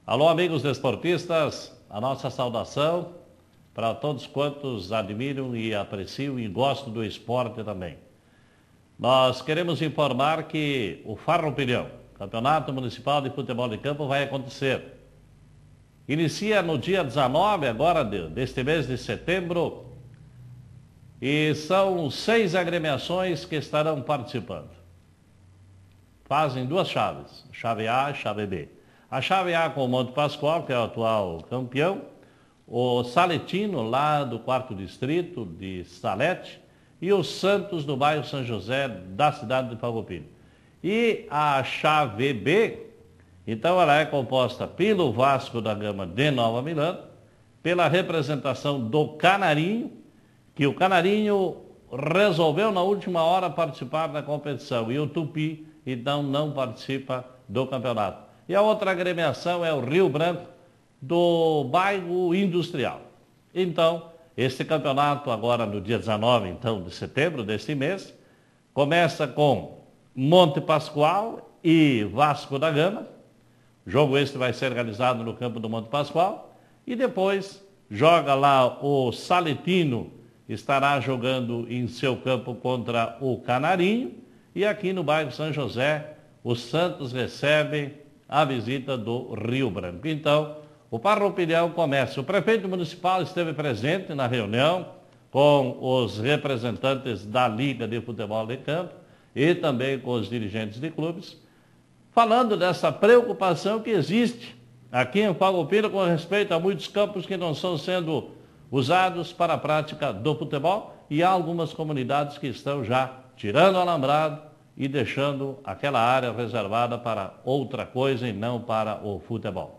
Alô, amigos desportistas, a nossa saudação para todos quantos admiram e apreciam e gostam do esporte também. Nós queremos informar que o Farroupilhão, Campeonato Municipal de Futebol de Campo, vai acontecer. Inicia no dia 19 agora deste mês de setembro e são 6 agremiações que estarão participando. Fazem 2 chaves, chave A e chave B. A chave A com o Monte Pascoal, que é o atual campeão, o Saletino, lá do 4º Distrito de Salete, e o Santos, do bairro São José, da cidade de Farroupilha. E a chave B, então ela é composta pelo Vasco da Gama de Nova Milano, pela representação do Canarinho, que o Canarinho resolveu na última hora participar da competição, e o Tupi, então, não participa do campeonato. E a outra agremiação é o Rio Branco, do bairro Industrial. Então, este campeonato agora no dia 19 então, de setembro deste mês, começa com Monte Pascoal e Vasco da Gama. O jogo este vai ser realizado no campo do Monte Pascoal. E depois joga lá o Saletino, estará jogando em seu campo contra o Canarinho. E aqui no bairro São José, o Santos recebe a visita do Rio Branco. Então, o Farroupilhão começa. O prefeito municipal esteve presente na reunião com os representantes da Liga de Futebol de Campo e também com os dirigentes de clubes, falando dessa preocupação que existe aqui em Farroupilha com respeito a muitos campos que não estão sendo usados para a prática do futebol e há algumas comunidades que estão já tirando o alambrado e deixando aquela área reservada para outra coisa e não para o futebol.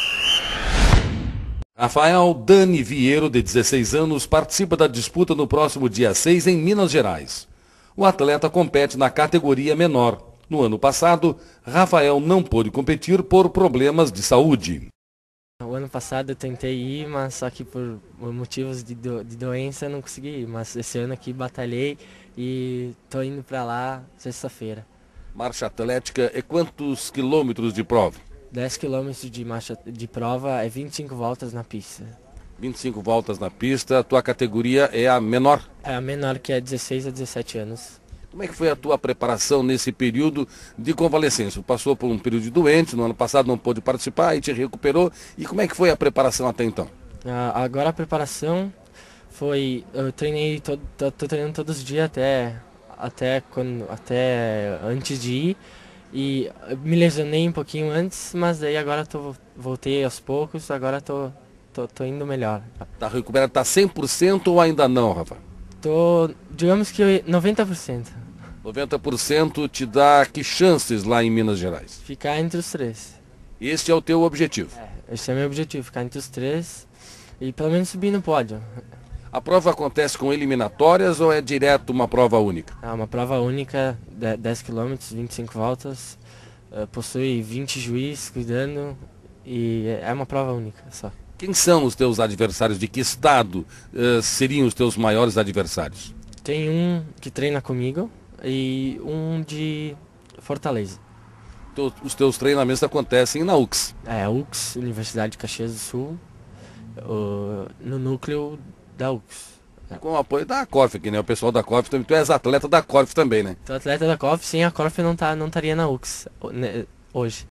Rafael Dani Vieiro, de 16 anos, participa da disputa no próximo dia 6 em Minas Gerais. O atleta compete na categoria menor. No ano passado, Rafael não pôde competir por problemas de saúde. O ano passado eu tentei ir, mas só que por motivos de doença eu não consegui ir. Mas esse ano aqui batalhei e tô indo para lá sexta-feira. Marcha atlética é quantos quilômetros de prova? 10 quilômetros de marcha de prova é 25 voltas na pista. 25 voltas na pista, a tua categoria é a menor? É a menor, que é 16 a 17 anos. Como é que foi a tua preparação nesse período de convalescência? Passou por um período de doente, no ano passado não pôde participar e te recuperou. E como é que foi a preparação até então? Agora a preparação foi, eu treinei, tô treinando todos os dias até antes de ir. E me lesionei um pouquinho antes, mas daí agora voltei aos poucos, agora tô indo melhor. Tá recuperado, tá 100% ou ainda não, Rafa? Digamos que 90%. 90% te dá que chances lá em Minas Gerais? Ficar entre os 3. Esse é o teu objetivo? Esse é o meu objetivo, ficar entre os 3 e pelo menos subir no pódio. A prova acontece com eliminatórias ou é direto uma prova única? É uma prova única, 10 km, 25 voltas, possui 20 juízes cuidando e é uma prova única só. Quem são os teus adversários? De que estado seriam os teus maiores adversários? Tem um que treina comigo e um de Fortaleza. Os teus treinamentos acontecem na UX? É, UX, Universidade de Caxias do Sul, no núcleo da UX. Com o apoio da Corf, que né? O pessoal da Corf também. Tu és atleta da Corf também, né? Tô atleta da Corf, sem a Corf não estaria na UX hoje.